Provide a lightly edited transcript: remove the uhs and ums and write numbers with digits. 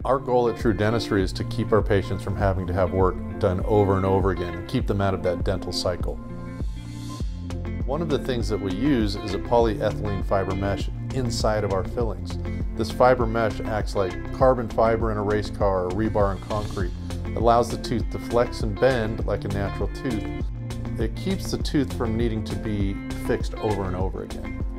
Our goal at True Dentistry is to keep our patients from having to have work done over and over again and keep them out of that dental cycle. One of the things that we use is a polyethylene fiber mesh inside of our fillings. This fiber mesh acts like carbon fiber in a race car or rebar in concrete. It allows the tooth to flex and bend like a natural tooth. It keeps the tooth from needing to be fixed over and over again.